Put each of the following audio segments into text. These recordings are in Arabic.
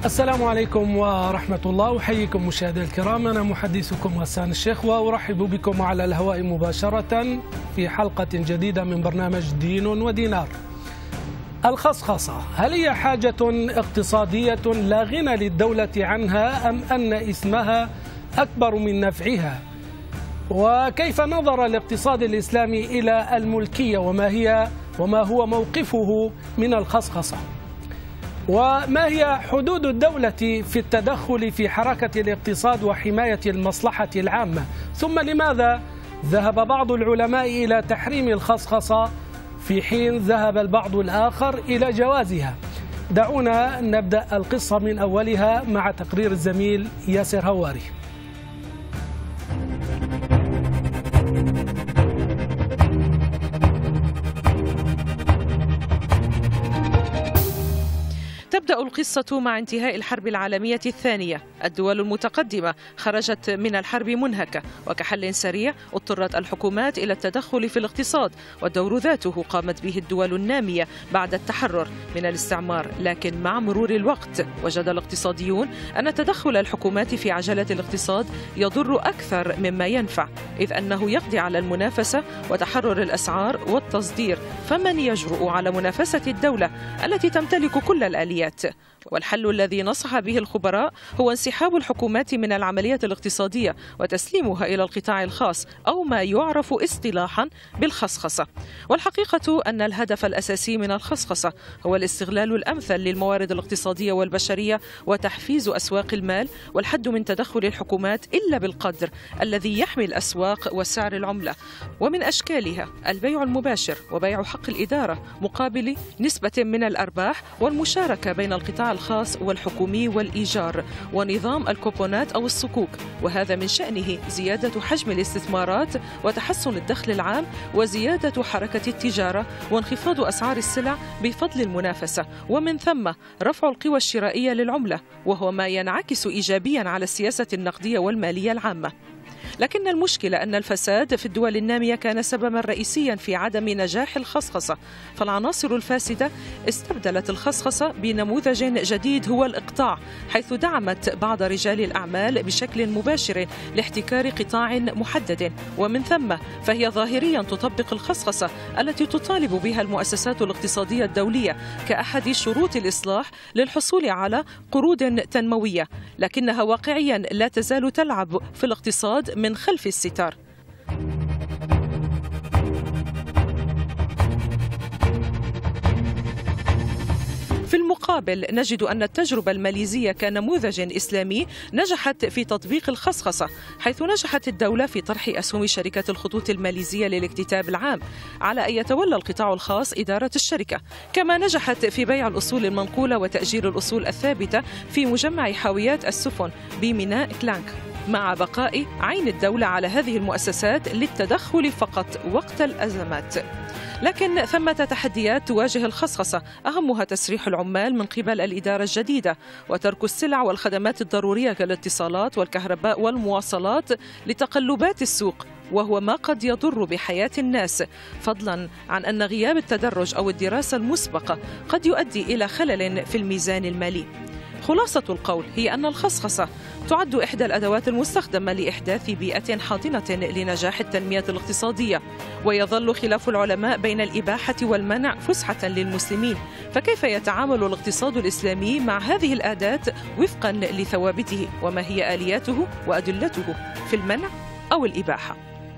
السلام عليكم ورحمة الله، أحييكم مشاهدي الكرام. أنا محدثكم غسان الشيخ، وأرحب بكم على الهواء مباشرة في حلقة جديدة من برنامج دين ودينار. الخصخصة، هل هي حاجة اقتصادية لا غنى للدولة عنها، أم أن اسمها أكبر من نفعها؟ وكيف نظر الاقتصاد الإسلامي إلى الملكية، وما هو موقفه من الخصخصة؟ وما هي حدود الدولة في التدخل في حركة الاقتصاد وحماية المصلحة العامة؟ ثم لماذا ذهب بعض العلماء إلى تحريم الخصخصة في حين ذهب البعض الآخر إلى جوازها؟ دعونا نبدأ القصة من أولها مع تقرير الزميل ياسر هواري. تبدأ القصة مع انتهاء الحرب العالمية الثانية. الدول المتقدمة خرجت من الحرب منهكة، وكحل سريع اضطرت الحكومات إلى التدخل في الاقتصاد، والدور ذاته قامت به الدول النامية بعد التحرر من الاستعمار. لكن مع مرور الوقت وجد الاقتصاديون أن تدخل الحكومات في عجلة الاقتصاد يضر أكثر مما ينفع، إذ أنه يقضي على المنافسة وتحرر الأسعار والتصدير. فمن يجرؤ على منافسة الدولة التي تمتلك كل الآليات؟ والحل الذي نصح به الخبراء هو انسحاب الحكومات من العملية الاقتصادية وتسليمها إلى القطاع الخاص، أو ما يعرف اصطلاحا بالخصخصة. والحقيقة أن الهدف الأساسي من الخصخصة هو الاستغلال الأمثل للموارد الاقتصادية والبشرية وتحفيز أسواق المال، والحد من تدخل الحكومات إلا بالقدر الذي يحمي الأسواق وسعر العملة. ومن أشكالها البيع المباشر وبيع حق الإدارة مقابل نسبة من الأرباح، والمشاركة بين القطاع الخاص والحكومي والإيجار، ونظام الكوبونات أو الصكوك، وهذا من شأنه زيادة حجم الاستثمارات وتحسن الدخل العام وزيادة حركة التجارة وانخفاض أسعار السلع بفضل المنافسة، ومن ثم رفع القوى الشرائية للعملة، وهو ما ينعكس إيجابيا على السياسة النقدية والمالية العامة. لكن المشكلة أن الفساد في الدول النامية كان سببا رئيسيا في عدم نجاح الخصخصة، فالعناصر الفاسدة استبدلت الخصخصة بنموذج جديد هو الإقطاع، حيث دعمت بعض رجال الأعمال بشكل مباشر لاحتكار قطاع محدد، ومن ثم فهي ظاهريا تطبق الخصخصة التي تطالب بها المؤسسات الاقتصادية الدولية كأحد شروط الإصلاح للحصول على قروض تنموية، لكنها واقعيا لا تزال تلعب في الاقتصاد من خلف الستار. في المقابل نجد أن التجربة الماليزية كنموذج إسلامي نجحت في تطبيق الخصخصة، حيث نجحت الدولة في طرح أسهم شركة الخطوط الماليزية للاكتتاب العام على أن يتولى القطاع الخاص إدارة الشركة، كما نجحت في بيع الأصول المنقولة وتأجير الأصول الثابتة في مجمع حاويات السفن بميناء كلانك، مع بقاء عين الدولة على هذه المؤسسات للتدخل فقط وقت الأزمات. لكن ثمة تحديات تواجه الخصخصة، أهمها تسريح العمال من قبل الإدارة الجديدة، وترك السلع والخدمات الضرورية كالاتصالات والكهرباء والمواصلات لتقلبات السوق، وهو ما قد يضر بحياة الناس، فضلا عن أن غياب التدرج أو الدراسة المسبقة قد يؤدي إلى خلل في الميزان المالي. خلاصة القول هي أن الخصخصة تعد إحدى الأدوات المستخدمة لإحداث بيئة حاضنة لنجاح التنمية الاقتصادية، ويظل خلاف العلماء بين الإباحة والمنع فسحة للمسلمين. فكيف يتعامل الاقتصاد الإسلامي مع هذه الأداة وفقا لثوابته، وما هي آلياته وأدلته في المنع أو الإباحة؟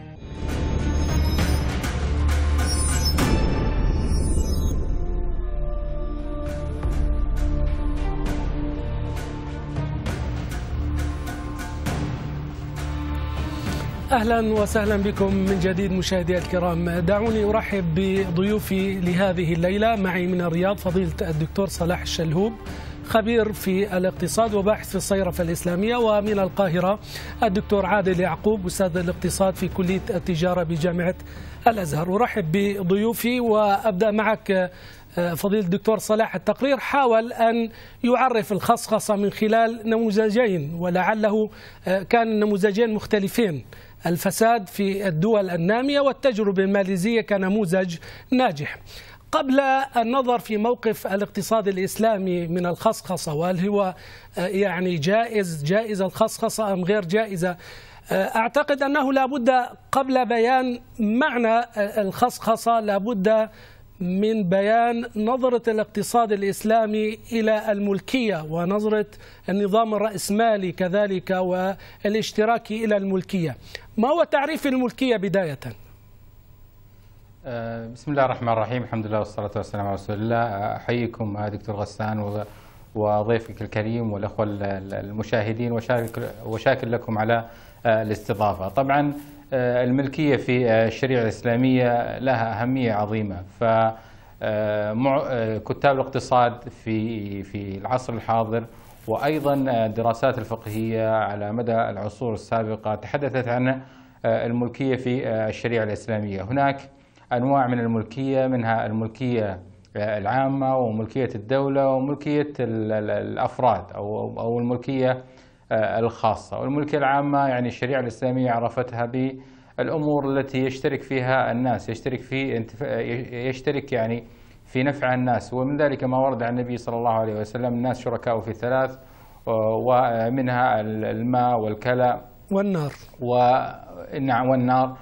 أهلا وسهلا بكم من جديد مشاهدي الكرام. دعوني أرحب بضيوفي لهذه الليلة. معي من الرياض فضيلة الدكتور صلاح الشلهوب، خبير في الاقتصاد وباحث في الصيرفة الإسلامية. ومن القاهرة الدكتور عادل يعقوب، أستاذ الاقتصاد في كلية التجارة بجامعة الأزهر. أرحب بضيوفي وأبدأ معك فضيلة الدكتور صلاح. التقرير حاول أن يعرف الخصخصة من خلال نموذجين، ولعله كان نموذجين مختلفين: الفساد في الدول النامية والتجربة الماليزية كنموذج ناجح. قبل النظر في موقف الاقتصاد الإسلامي من الخصخصة، وهل هو يعني جائزة الخصخصة أم غير جائزة، أعتقد أنه لابد قبل بيان معنى الخصخصة لابد من بيان نظرة الاقتصاد الإسلامي إلى الملكية ونظرة النظام الرأسمالي كذلك والاشتراكي إلى الملكية. ما هو تعريف الملكية بداية؟ بسم الله الرحمن الرحيم، الحمد لله والصلاة والسلام على رسول الله. أحييكم دكتور غسان وضيفك الكريم والأخوة المشاهدين، وشاكر لكم على الاستضافة. طبعا الملكية في الشريعة الإسلامية لها أهمية عظيمة، فكتاب الاقتصاد في العصر الحاضر وأيضا الدراسات الفقهية على مدى العصور السابقة تحدثت عن الملكية في الشريعة الإسلامية. هناك أنواع من الملكية، منها الملكية العامة وملكية الدولة وملكية الأفراد أو الملكية الخاصة. والملكية العامة يعني الشريعة الإسلامية عرفتها بالأمور التي يشترك فيها الناس، يشترك يعني في نفع الناس، ومن ذلك ما ورد عن النبي صلى الله عليه وسلم: الناس شركاء في ثلاث، ومنها الماء والكلى والنار. نعم، والنار.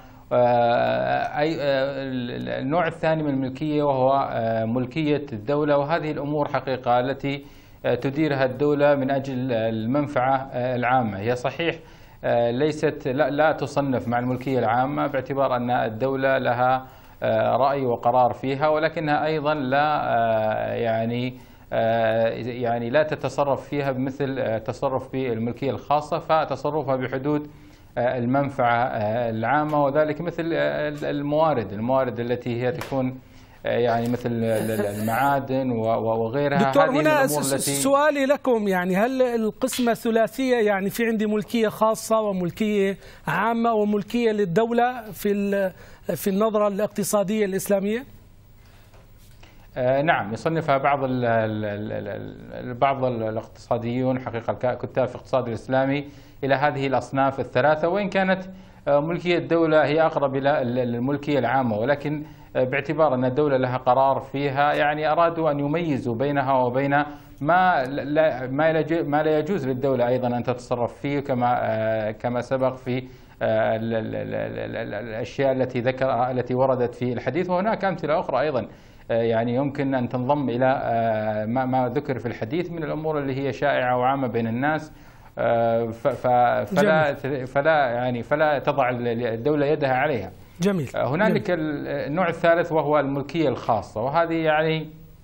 النوع الثاني من الملكية وهو ملكية الدولة، وهذه الأمور حقيقة التي تديرها الدولة من أجل المنفعة العامة. هي صحيح ليست لا تصنف مع الملكية العامة باعتبار أن الدولة لها رأي وقرار فيها، ولكنها أيضا لا يعني لا تتصرف فيها بمثل تصرف بالملكية الخاصة، فتصرفها بحدود المنفعة العامة، وذلك مثل الموارد التي هي تكون يعني مثل المعادن وغيرها. دكتور، هنا سؤالي لكم، يعني هل القسمة الثلاثية يعني في عندي ملكية خاصة وملكية عامة وملكية للدولة في النظرة الاقتصادية الإسلامية؟ نعم، يصنفها بعض الاقتصاديون حقيقة كتاب في الاقتصاد الإسلامي إلى هذه الأصناف الثلاثة، وإن كانت ملكية الدولة هي أقرب إلى الملكية العامة، ولكن باعتبار أن الدولة لها قرار فيها يعني أرادوا أن يميزوا بينها وبين ما لا يجوز للدولة أيضا أن تتصرف فيه، كما سبق في الأشياء التي وردت في الحديث. وهناك أمثلة أخرى أيضا يعني يمكن أن تنضم إلى ما ذكر في الحديث من الأمور اللي هي شائعة وعامة بين الناس، فلا تضع الدولة يدها عليها. جميل. هنالك النوع الثالث وهو الملكية الخاصة، وهذه يعني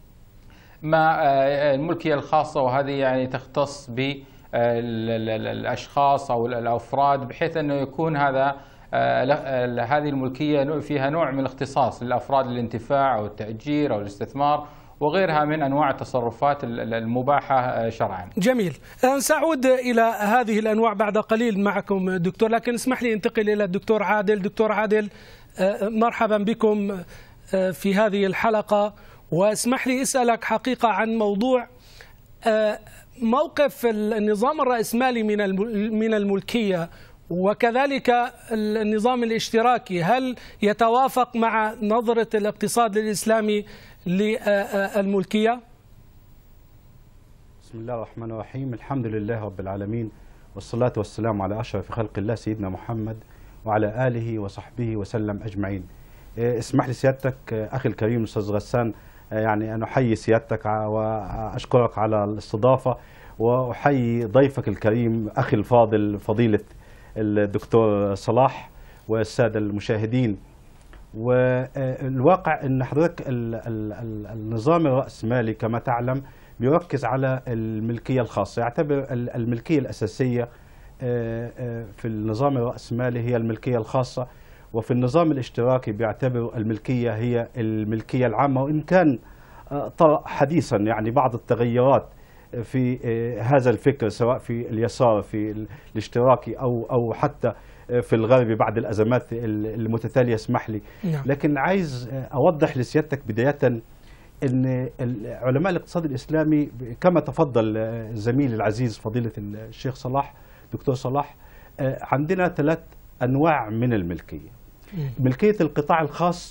الملكية الخاصة، وهذه يعني تختص بالأشخاص أو الأفراد، بحيث أنه يكون هذه الملكية فيها نوع من الاختصاص للأفراد للانتفاع أو التأجير أو الاستثمار وغيرها من أنواع التصرفات المباحة شرعا. جميل. سأعود إلى هذه الأنواع بعد قليل معكم دكتور، لكن اسمح لي انتقل إلى الدكتور عادل. دكتور عادل، مرحبا بكم في هذه الحلقة، واسمح لي أسألك حقيقة عن موضوع موقف النظام الرأسمالي من الملكية وكذلك النظام الاشتراكي. هل يتوافق مع نظرة الاقتصاد الإسلامي للملكية؟ بسم الله الرحمن الرحيم، الحمد لله رب العالمين، والصلاة والسلام على أشرف خلق الله سيدنا محمد وعلى آله وصحبه وسلم أجمعين. اسمح لي سيادتك أخي الكريم أستاذ غسان، يعني أن أحيي سيادتك وأشكرك على الاستضافة، وأحيي ضيفك الكريم أخي الفاضل فضيلة الدكتور صلاح والسادة المشاهدين. والواقع أن حضرتك النظام الرأسمالي كما تعلم بيركز على الملكية الخاصة، يعتبر الملكية الأساسية في النظام الرأسمالي هي الملكية الخاصة، وفي النظام الاشتراكي بيعتبر الملكية هي الملكية العامة. وإن كان طرأ حديثا يعني بعض التغيرات في هذا الفكر سواء في اليسار في الاشتراكي أو حتى في الغرب بعد الأزمات المتتالية، اسمح لي. لكن عايز أوضح لسيادتك بداية أن علماء الاقتصاد الإسلامي كما تفضل زميلي العزيز فضيلة الشيخ صلاح دكتور صلاح، عندنا 3 أنواع من الملكية. ملكية القطاع الخاص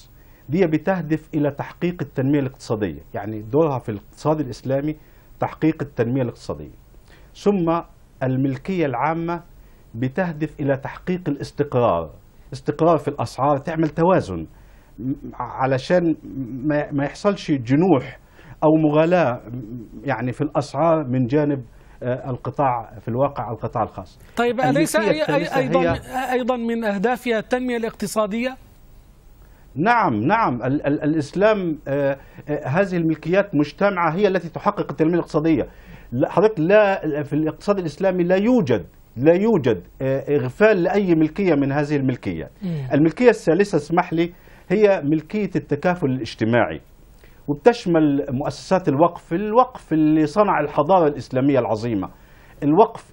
دي بتهدف إلى تحقيق التنمية الاقتصادية، يعني دورها في الاقتصاد الإسلامي تحقيق التنمية الاقتصادية. ثم الملكية العامة بتهدف إلى تحقيق الاستقرار، استقرار في الأسعار، تعمل توازن علشان ما يحصلش جنوح أو مغالاة يعني في الأسعار من جانب القطاع، في الواقع القطاع الخاص. طيب أليس أيضا من أهدافها التنمية الاقتصادية؟ نعم الإسلام هذه الملكيات مجتمعة هي التي تحقق التنمية الاقتصادية. حضرتك لا في الاقتصاد الإسلامي لا يوجد إغفال لأي ملكية من هذه الملكية. الملكية الثالثة اسمح لي هي ملكية التكافل الاجتماعي، وبتشمل مؤسسات الوقف اللي صنع الحضارة الإسلامية العظيمة، الوقف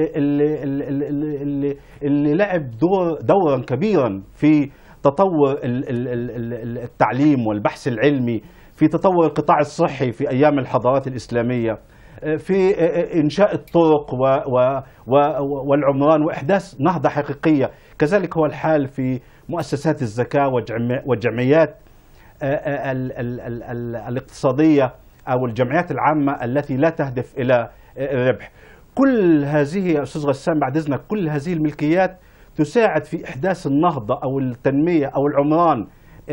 اللي لعب دورا كبيرا في تطور التعليم والبحث العلمي، في تطور القطاع الصحي في أيام الحضارات الإسلامية، في إنشاء الطرق والعمران وإحداث نهضة حقيقية. كذلك هو الحال في مؤسسات الزكاة والجمعيات الاقتصادية أو الجمعيات العامة التي لا تهدف إلى الربح. كل هذه يا أستاذ غسان بعد إذنك، كل هذه الملكيات تساعد في إحداث النهضة أو التنمية أو العمران،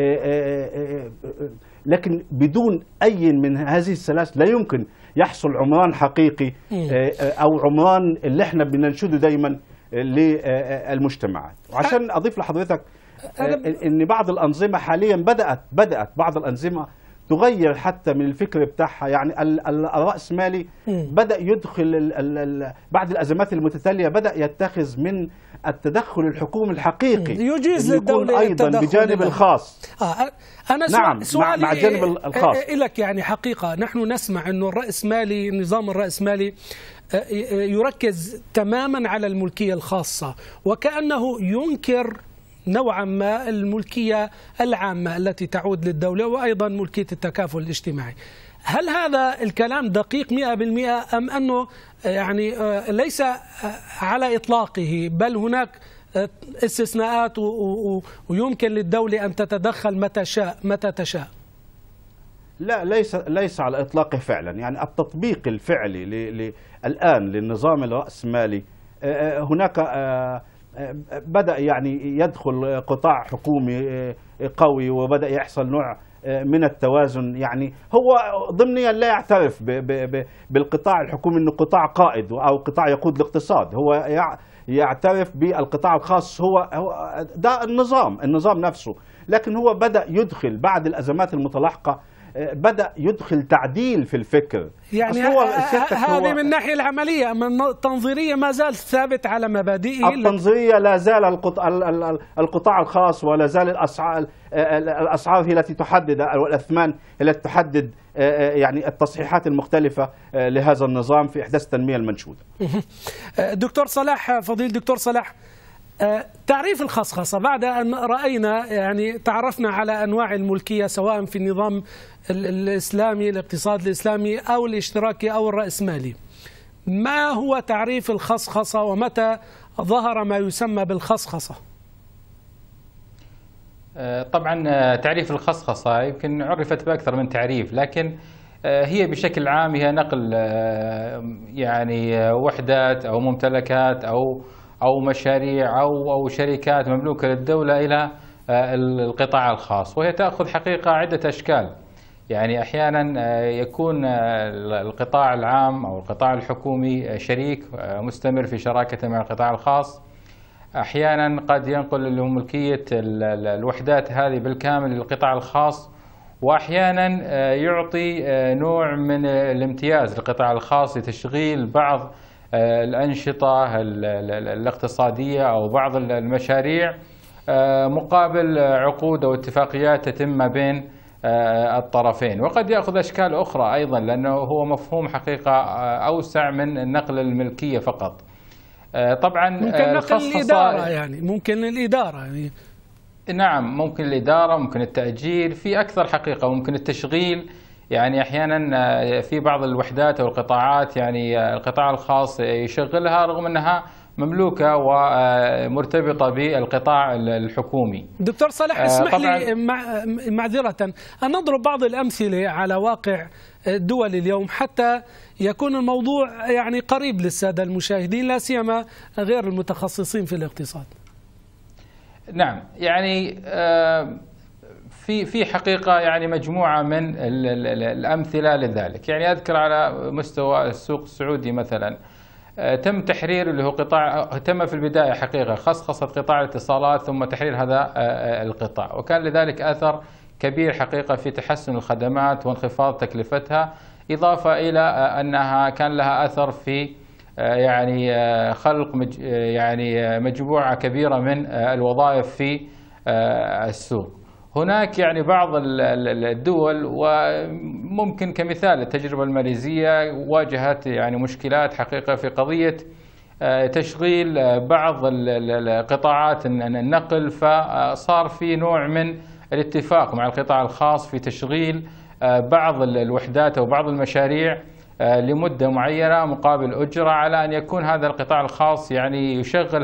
لكن بدون أي من هذه الثلاث لا يمكن يحصل عمران حقيقي أو عمران اللي احنا بننشده دايما للمجتمعات. وعشان أضيف لحضرتك ان بعض الانظمه حاليا بدات بعض الانظمه تغير حتى من الفكر بتاعها، يعني الرأسمالي بدا يدخل بعد الازمات المتتاليه بدا يتخذ من التدخل الحكومي الحقيقي، يجيز للدوله ايضا بجانب الخاص. انا نعم سؤالي مع الجانب الخاص لك، يعني حقيقه نحن نسمع انه الرأسمالي، النظام الرأسمالي يركز تماما على الملكيه الخاصه، وكأنه ينكر نوعا ما الملكية العامة التي تعود للدولة وأيضا ملكية التكافل الاجتماعي. هل هذا الكلام دقيق 100% أم أنه يعني ليس على إطلاقه، بل هناك استثناءات ويمكن للدولة أن تتدخل متى تشاء؟ لا، ليس على إطلاقه فعلا. يعني التطبيق الفعلي الآن للنظام الرأسمالي هناك بدأ يعني يدخل قطاع حكومي قوي، وبدأ يحصل نوع من التوازن. يعني هو ضمنيا لا يعترف بالقطاع الحكومي انه قطاع قائد او قطاع يقود الاقتصاد، هو يعترف بالقطاع الخاص، هو ده النظام نفسه. لكن هو بدأ يدخل بعد الأزمات المتلاحقة، بدأ يدخل تعديل في الفكر. يعني هذه من الناحية العملية، من التنظيرية ما زال ثابت على مبادئه. التنظيرية لا زال القطاع الخاص، ولا زال الأسعار هي التي تحدد، والأثمان التي تحدد يعني التصحيحات المختلفة لهذا النظام في إحداث التنمية المنشودة. دكتور صلاح، فضيل دكتور صلاح، تعريف الخصخصة بعد أن رأينا يعني تعرفنا على أنواع الملكية سواء في النظام الإسلامي، الاقتصاد الإسلامي أو الاشتراكي أو الرأسمالي، ما هو تعريف الخصخصة ومتى ظهر ما يسمى بالخصخصة؟ طبعا تعريف الخصخصة يمكن عرفت بأكثر من تعريف، لكن هي بشكل عام هي نقل يعني وحدات أو ممتلكات أو مشاريع أو شركات مملوكة للدولة إلى القطاع الخاص، وهي تأخذ حقيقة عدة أشكال. يعني أحيانا يكون القطاع العام أو القطاع الحكومي شريك مستمر في شراكة مع القطاع الخاص، أحيانا قد ينقل ملكية الوحدات هذه بالكامل للقطاع الخاص، وأحيانا يعطي نوع من الامتياز للقطاع الخاص لتشغيل بعض الأنشطة الاقتصادية أو بعض المشاريع مقابل عقود أو اتفاقيات تتم ما بين الطرفين. وقد يأخذ أشكال أخرى أيضا، لأنه هو مفهوم حقيقة أوسع من نقل الملكية فقط. طبعا ممكن نقل الإدارة، يعني ممكن الإدارة يعني. نعم، ممكن الإدارة، ممكن التأجير، في أكثر حقيقة، ممكن التشغيل. يعني أحيانا في بعض الوحدات أو القطاعات يعني القطاع الخاص يشغلها رغم أنها مملوكة ومرتبطة بالقطاع الحكومي. دكتور صلاح، اسمح لي معذرة أن نضرب بعض الأمثلة على واقع الدول اليوم حتى يكون الموضوع يعني قريب للسادة المشاهدين، لا سيما غير المتخصصين في الاقتصاد. نعم، يعني في حقيقة يعني مجموعة من الأمثلة لذلك. يعني أذكر على مستوى السوق السعودي مثلا تم تحرير اللي هو تم في البداية حقيقة خصخصة قطاع الاتصالات ثم تحرير هذا القطاع، وكان لذلك أثر كبير حقيقة في تحسن الخدمات وانخفاض تكلفتها، إضافة إلى أنها كان لها أثر في يعني خلق يعني مجموعة كبيرة من الوظائف في السوق. هناك يعني بعض الدول، وممكن كمثال التجربة الماليزية، واجهت يعني مشكلات حقيقة في قضية تشغيل بعض القطاعات النقل، فصار في نوع من الاتفاق مع القطاع الخاص في تشغيل بعض الوحدات أو بعض المشاريع لمدة معينة مقابل أجرة، على أن يكون هذا القطاع الخاص يعني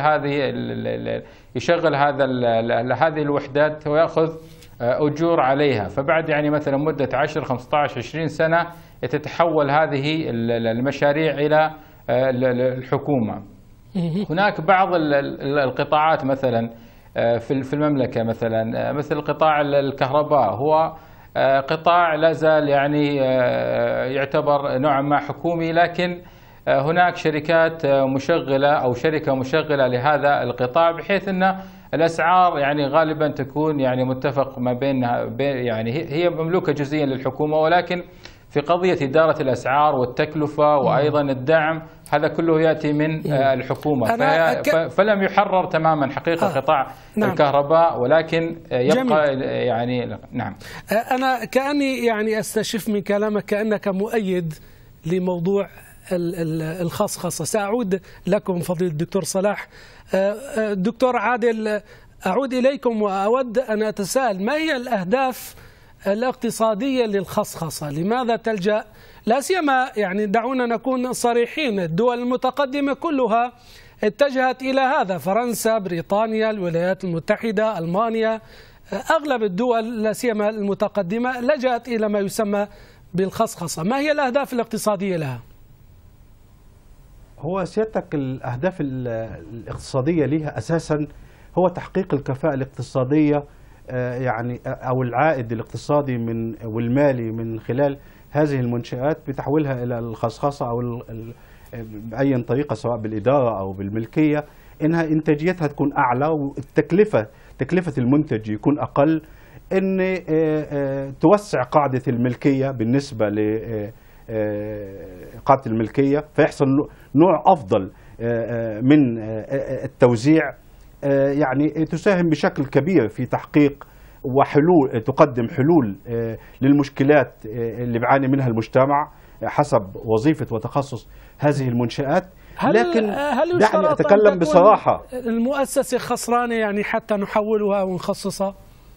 يشغل هذه الوحدات ويأخذ أجور عليها. فبعد يعني مثلا مدة 10 15 20 سنة تتحول هذه المشاريع إلى الحكومة. هناك بعض القطاعات مثلا في المملكة مثلا مثل قطاع الكهرباء، هو قطاع لا زال يعني يعتبر نوعا ما حكومي، لكن هناك شركات مشغلة أو شركة مشغلة لهذا القطاع، بحيث أن الأسعار يعني غالبا تكون يعني متفق ما بينها يعني هي مملوكة جزئيا للحكومة، ولكن في قضية إدارة الأسعار والتكلفة وأيضا الدعم هذا كله يأتي من الحكومة، فلم يحرر تماما حقيقة قطاع الكهرباء، ولكن يبقى يعني نعم. أنا كأني يعني أستشف من كلامك كأنك مؤيد لموضوع الخصخصة. سأعود لكم فضيلة الدكتور صلاح. دكتور عادل، أعود إليكم وأود أن أتساءل ما هي الأهداف الاقتصادية للخصخصة؟ لماذا تلجأ، لا سيما يعني دعونا نكون صريحين، الدول المتقدمة كلها اتجهت إلى هذا، فرنسا، بريطانيا، الولايات المتحدة، ألمانيا، أغلب الدول لا سيما المتقدمة لجأت إلى ما يسمى بالخصخصة. ما هي الأهداف الاقتصادية لها؟ هو سيادتك الأهداف الاقتصادية لها أساسا هو تحقيق الكفاءة الاقتصادية يعني أو العائد الاقتصادي والمالي من خلال هذه المنشآت بتحويلها إلى الخصخصة أو بأي طريقة سواء بالإدارة أو بالملكية، إنها إنتاجيتها تكون أعلى وتكلفة المنتج يكون أقل، إن توسع قاعدة الملكية بالنسبة قاعدة الملكية، فيحصل نوع أفضل من التوزيع، يعني تساهم بشكل كبير في تحقيق وحلول، تقدم حلول للمشكلات اللي بيعاني منها المجتمع حسب وظيفة وتخصص هذه المنشآت. لكن دعني أتكلم بصراحة، المؤسسة خسرانة يعني حتى نحولها ونخصصها؟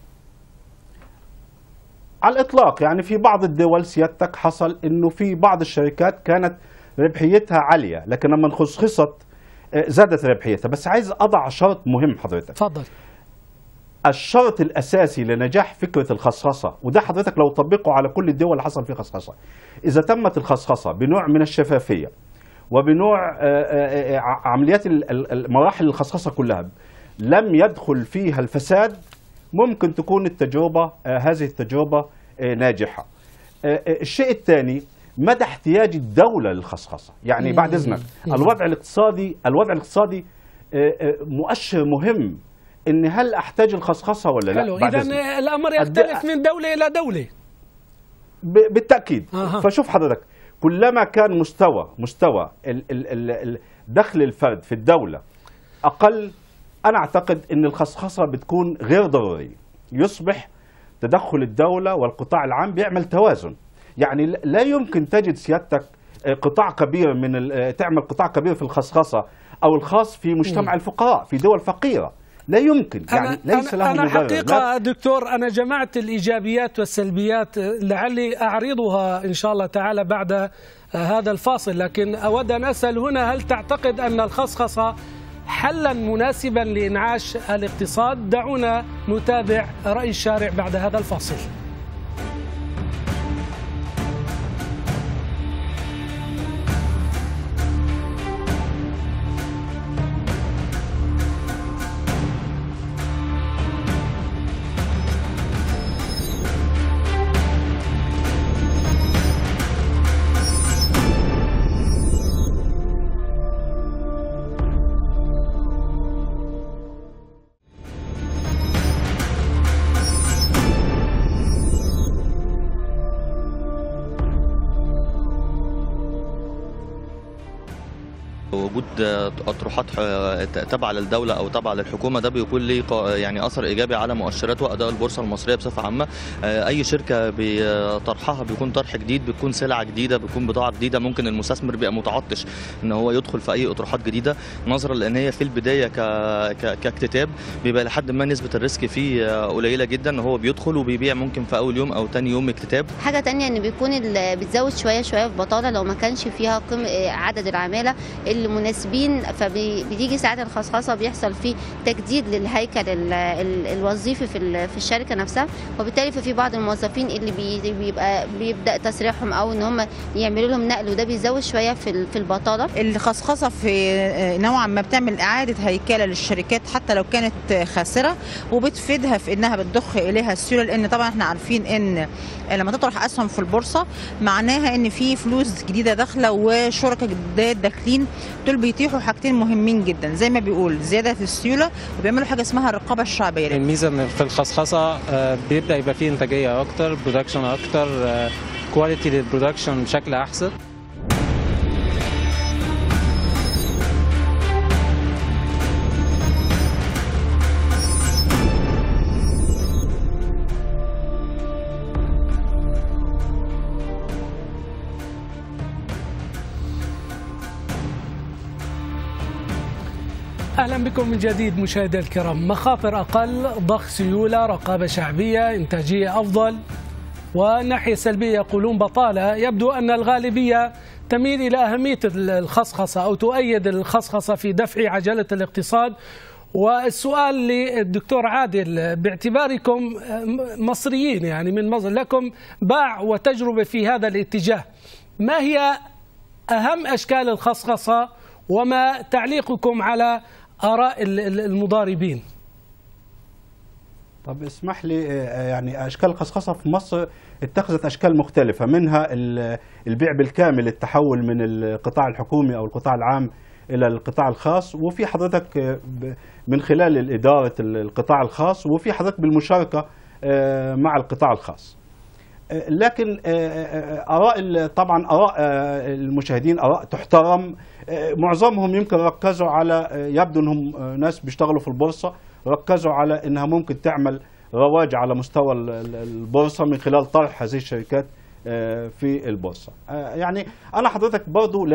على الإطلاق. يعني في بعض الدول سيادتك حصل إنه في بعض الشركات كانت ربحيتها عالية، لكن لما انخصصت زادت ربحيتها. بس عايز أضع شرط مهم حضرتك. تفضل. الشرط الأساسي لنجاح فكرة الخصخصة، وده حضرتك لو طبقه على كل الدول اللي حصل فيه خصخصة، إذا تمت الخصخصة بنوع من الشفافية وبنوع عمليات مراحل الخصخصة كلها لم يدخل فيها الفساد، ممكن تكون هذه التجربة ناجحة. الشيء الثاني مدى احتياج الدولة للخصخصة. يعني بعد إذنك الوضع الاقتصادي مؤشر مهم، إن هل أحتاج الخصخصة ولا لا. إذن الأمر يختلف من دولة إلى دولة بالتأكيد. فشوف حضرتك، كلما كان مستوى دخل الفرد في الدولة أقل، أنا أعتقد أن الخصخصة بتكون غير ضرورية، يصبح تدخل الدولة والقطاع العام بيعمل توازن. يعني لا يمكن تجد سيادتك تعمل قطاع كبير في الخصخصة أو الخاص في مجتمع الفقراء في دول فقيرة، لا يمكن. يعني ليس له أنا حقيقة دكتور أنا جمعت الإيجابيات والسلبيات، لعلي أعرضها إن شاء الله تعالى بعد هذا الفاصل، لكن أود أن أسأل هنا، هل تعتقد أن الخصخصة حلا مناسبا لإنعاش الاقتصاد؟ دعونا نتابع رأي الشارع بعد هذا الفاصل. وجود اطروحات تابعه للدوله او تابعه للحكومه ده بيكون ليه يعني اثر ايجابي على مؤشرات واداء البورصه المصريه بصفه عامه. اي شركه بطرحها بيكون طرح جديد، بتكون سلعه جديده، بتكون بضاعه جديده، ممكن المستثمر بيبقى متعطش ان هو يدخل في اي اطروحات جديده، نظرا لان هي في البدايه كاكتتاب بيبقى لحد ما نسبه الريسك فيه قليله جدا، ان هو بيدخل وبيبيع ممكن في اول يوم او ثاني يوم اكتتاب. حاجه ثانيه ان بيكون بتزود شويه في البطاله لو ما كانش فيها عدد العماله المناسبين، فبتيجي ساعات الخصخصه بيحصل فيه تجديد للهيكل الوظيفي في الشركه نفسها، وبالتالي ففي بعض الموظفين اللي بيبدا تسريحهم او ان هم يعملوا لهم نقل، وده بيزود شويه في البطاله. الخصخصه في نوعا ما بتعمل اعاده هيكله للشركات حتى لو كانت خاسره، وبتفيدها في انها بتضخ اليها السيوله، لان طبعا احنا عارفين ان لما تطرح اسهم في البورصه معناها ان في فلوس جديده داخله وشركاء جداد داخلين، دول بيتيحوا حاجتين مهمين جدا زي ما بيقول زياده في السيوله، وبيعملوا حاجه اسمها الرقابه الشعبيه. الميزه ان في الخصخصه بيبدا يبقى فيه انتاجيه اكتر، برودكشن اكتر، كواليتي للبرودكشن بشكل احسن. أهلا بكم من جديد مشاهدي الكرام. مخاطر أقل، ضخ سيولة، رقابة شعبية، إنتاجية أفضل، والناحية السلبية يقولون بطالة. يبدو أن الغالبية تميل إلى أهمية الخصخصة أو تؤيد الخصخصة في دفع عجلة الاقتصاد. والسؤال للدكتور عادل، باعتباركم مصريين يعني من مصر، لكم باع وتجربة في هذا الاتجاه، ما هي أهم أشكال الخصخصة وما تعليقكم على آراء المضاربين؟ طب اسمح لي، يعني أشكال الخصخصة في مصر اتخذت أشكال مختلفة، منها البيع بالكامل، التحول من القطاع الحكومي أو القطاع العام إلى القطاع الخاص، وفي حضرتك من خلال إدارة القطاع الخاص، وفي حضرتك بالمشاركة مع القطاع الخاص. لكن طبعا آراء المشاهدين آراء تحترم، معظمهم يمكن ركزوا على، يبدو أنهم ناس بيشتغلوا في البورصة، ركزوا على أنها ممكن تعمل رواج على مستوى البورصة من خلال طرح هذه الشركات في البورصة. يعني أنا حضرتك برضو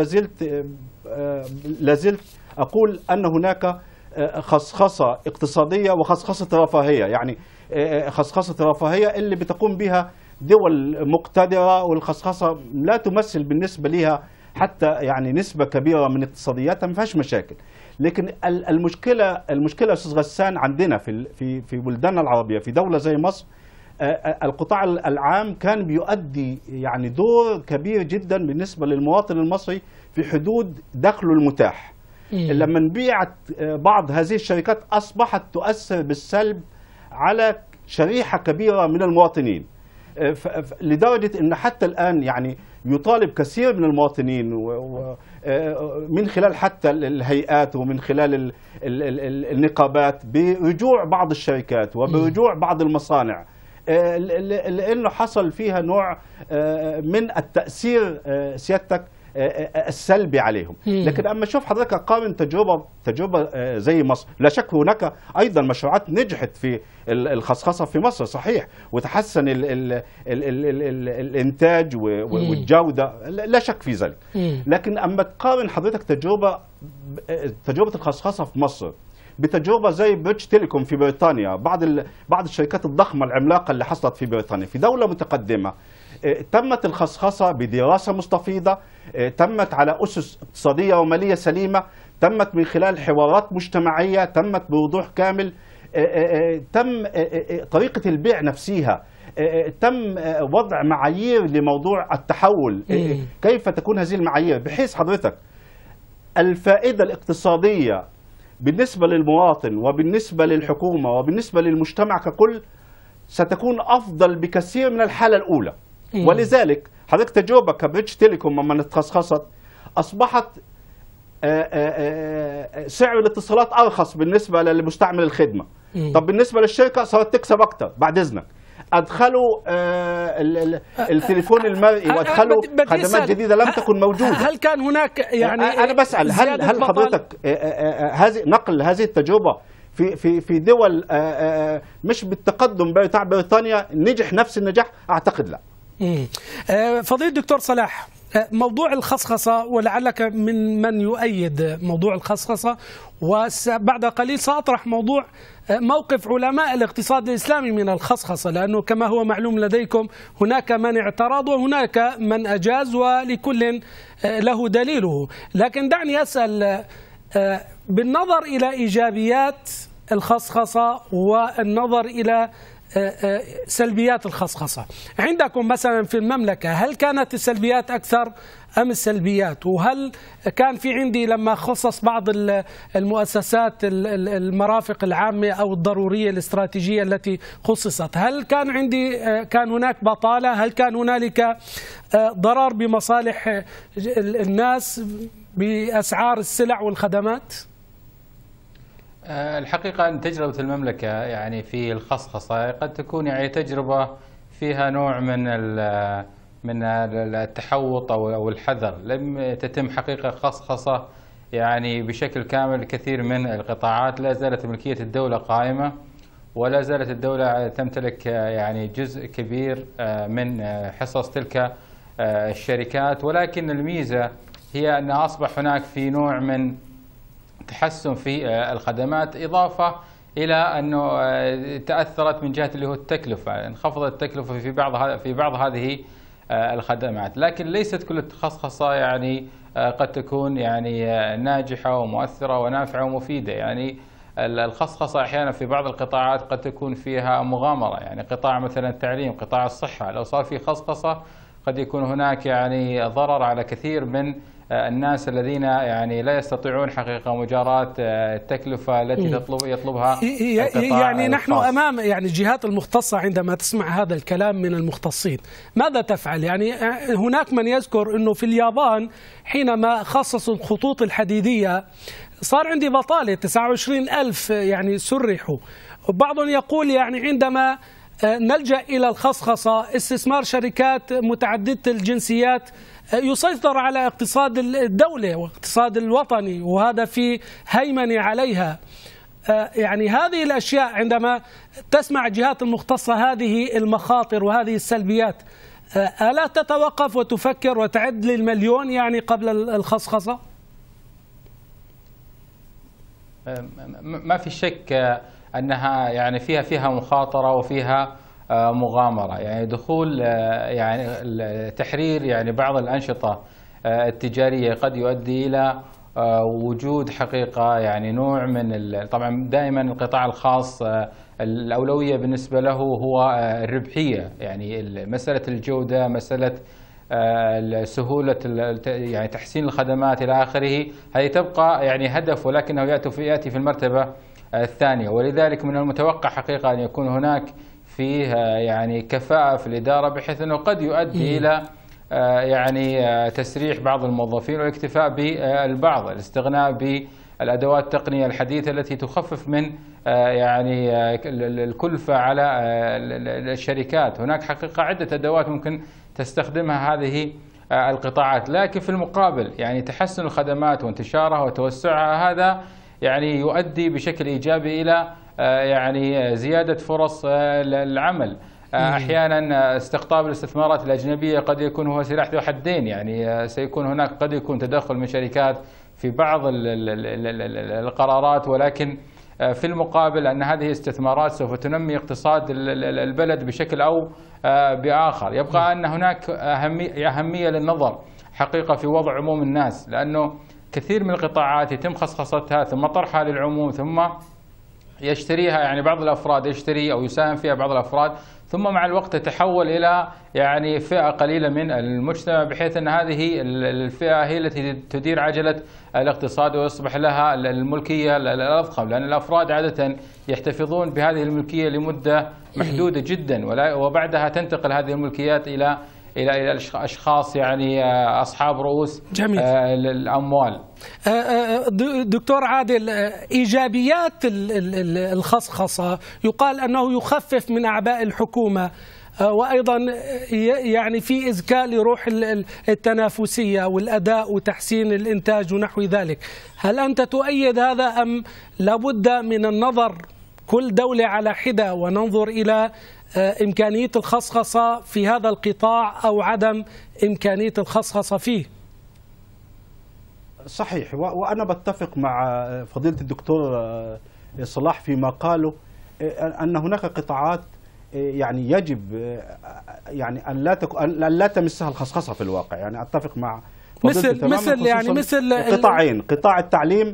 لازلت أقول أن هناك خصخصة اقتصادية وخصخصة رفاهية، يعني خصخصة رفاهية اللي بتقوم بها دول مقتدرة، والخصخصة لا تمثل بالنسبة لها حتى يعني نسبة كبيرة من اقتصادياتها، ما فيهاش مشاكل. لكن المشكلة أستاذ غسان عندنا في بلداننا العربية، في دولة زي مصر، القطاع العام كان بيؤدي يعني دور كبير جدا بالنسبة للمواطن المصري في حدود دخله المتاح. لما انبيعت بعض هذه الشركات أصبحت تؤثر بالسلب على شريحة كبيرة من المواطنين، لدرجة أن حتى الآن يعني يطالب كثير من المواطنين من خلال حتى الهيئات ومن خلال النقابات برجوع بعض الشركات وبرجوع بعض المصانع، لأنه حصل فيها نوع من التأثير سيادتك السلبي عليهم. لكن أما شوف حضرتك قارن تجربة زي مصر، لا شك هناك أيضا مشروعات نجحت في الخصخصة في مصر صحيح، وتحسن الإنتاج والجودة، لا شك في ذلك. لكن أما تقارن حضرتك تجربة الخصخصة في مصر بتجربة زي بريتش تيليكوم في بريطانيا، بعض الشركات الضخمة العملاقة اللي حصلت في بريطانيا، في دولة متقدمة تمت الخصخصة بدراسة مستفيضة، تمت على أسس اقتصادية ومالية سليمة، تمت من خلال حوارات مجتمعية، تمت بوضوح كامل، تم طريقة البيع نفسها، تم وضع معايير لموضوع التحول. كيف تكون هذه المعايير بحيث حضرتك الفائدة الاقتصادية بالنسبة للمواطن وبالنسبة للحكومة وبالنسبة للمجتمع ككل ستكون أفضل بكثير من الحالة الأولى. ولذلك حضرتك تجربة كبريتش تيليكوم لما اتخصصت أصبحت سعر الاتصالات أرخص بالنسبة للمستعمل الخدمة. طب بالنسبة للشركة صارت تكسب أكتر. بعد إذنك أدخلوا التليفون المرئي وأدخلوا خدمات جديدة لم تكن موجودة. هل كان هناك يعني أنا بسأل هل حضرتك نقل هذه التجربة في دول مش بالتقدم بتاع بريطانيا نجح نفس النجاح؟ أعتقد لا. فضيلة الدكتور صلاح، موضوع الخصخصة، ولعلك من يؤيد موضوع الخصخصة، وبعد قليل سأطرح موضوع موقف علماء الاقتصاد الإسلامي من الخصخصة، لأنه كما هو معلوم لديكم هناك من اعترض وهناك من أجاز ولكل له دليله. لكن دعني أسأل بالنظر إلى إيجابيات الخصخصة والنظر إلى سلبيات الخصخصة، عندكم مثلا في المملكة هل كانت السلبيات أكثر أم السلبيات؟ وهل كان في عندي لما خصص بعض المؤسسات المرافق العامة أو الضرورية الاستراتيجية التي خصصت، هل كان هناك بطالة؟ هل كان هنالك ضرر بمصالح الناس بأسعار السلع والخدمات؟ الحقيقة أن تجربة المملكة يعني في الخصخصة قد تكون يعني تجربة فيها نوع من التحوط أو الحذر. لم تتم حقيقة خصخصة يعني بشكل كامل. كثير من القطاعات لا زالت ملكية الدولة قائمة، ولا زالت الدولة تمتلك يعني جزء كبير من حصص تلك الشركات. ولكن الميزة هي أن أصبح هناك في نوع من تحسن في الخدمات، إضافة إلى أنه تأثرت من جهة اللي هو التكلفة، انخفضت التكلفة في بعض هذه الخدمات. لكن ليست كل الخصخصة يعني قد تكون يعني ناجحة ومؤثرة ونافعة ومفيدة. يعني الخصخصة أحيانا في بعض القطاعات قد تكون فيها مغامرة، يعني قطاع مثلا التعليم، قطاع الصحة، لو صار في خصخصة قد يكون هناك يعني ضرر على كثير من الناس الذين يعني لا يستطيعون حقيقة مجاراة التكلفة التي يطلبها القطاع يعني نحن أمام يعني الجهات المختصة عندما تسمع هذا الكلام من المختصين ماذا تفعل؟ يعني هناك من يذكر أنه في اليابان حينما خصصوا الخطوط الحديدية صار عندي بطالة 29,000 يعني سرحوا. وبعضهم يقول يعني عندما نلجأ إلى الخصخصة استثمار شركات متعددة الجنسيات يسيطر على اقتصاد الدولة واقتصاد الوطني، وهذا في هيمنة عليها. يعني هذه الأشياء عندما تسمع الجهات المختصة هذه المخاطر وهذه السلبيات ألا تتوقف وتفكر وتعد للمليون يعني قبل الخصخصة؟ ما في شك أنها يعني فيها مخاطرة وفيها مغامرة. يعني دخول يعني تحرير يعني بعض الأنشطة التجارية قد يؤدي إلى وجود حقيقة يعني نوع من طبعا دائما القطاع الخاص الأولوية بالنسبة له هو الربحية، يعني مسألة الجودة، مسألة سهولة يعني تحسين الخدمات إلى آخره، هذه تبقى يعني هدف، ولكنه يأتي في المرتبة الثانية. ولذلك من المتوقع حقيقة أن يكون هناك فيه يعني كفاءة في الإدارة، بحيث أنه قد يؤدي إلى يعني تسريح بعض الموظفين والاكتفاء بالبعض، الاستغناء بالأدوات التقنية الحديثة التي تخفف من يعني الكلفة على الشركات. هناك حقيقة عدة أدوات ممكن تستخدمها هذه القطاعات، لكن في المقابل يعني تحسن الخدمات وانتشارها وتوسعها هذا يعني يؤدي بشكل إيجابي إلى يعني زيادة فرص العمل. أحيانا استقطاب الاستثمارات الأجنبية قد يكون هو سلاح ذو حدين، يعني سيكون هناك قد يكون تدخل من شركات في بعض القرارات، ولكن في المقابل أن هذه الاستثمارات سوف تنمي اقتصاد البلد بشكل أو بآخر. يبقى أن هناك أهمية للنظر حقيقة في وضع عموم الناس، لأنه كثير من القطاعات يتم خصخصتها ثم طرحها للعموم، ثم يشتريها يعني بعض الافراد، يشتري او يساهم فيها بعض الافراد، ثم مع الوقت تتحول الى يعني فئه قليله من المجتمع، بحيث ان هذه الفئه هي التي تدير عجله الاقتصاد ويصبح لها الملكيه الاضخم، لان الافراد عاده يحتفظون بهذه الملكيه لمده محدوده جدا، وبعدها تنتقل هذه الملكيات الى اشخاص يعني اصحاب رؤوس جميل. الاموال. دكتور عادل، ايجابيات الخصخصه يقال انه يخفف من اعباء الحكومه، وايضا يعني في ازكاء لروح التنافسيه والاداء وتحسين الانتاج ونحو ذلك. هل انت تؤيد هذا ام لابد من النظر كل دوله على حده وننظر الى إمكانية الخصخصة في هذا القطاع أو عدم إمكانية الخصخصة فيه؟ صحيح، وأنا بتفق مع فضيلة الدكتور صلاح فيما قاله أن هناك قطاعات يعني يجب يعني أن لا تمسها الخصخصة في الواقع. يعني أتفق مع مثل قطاعين: قطاع التعليم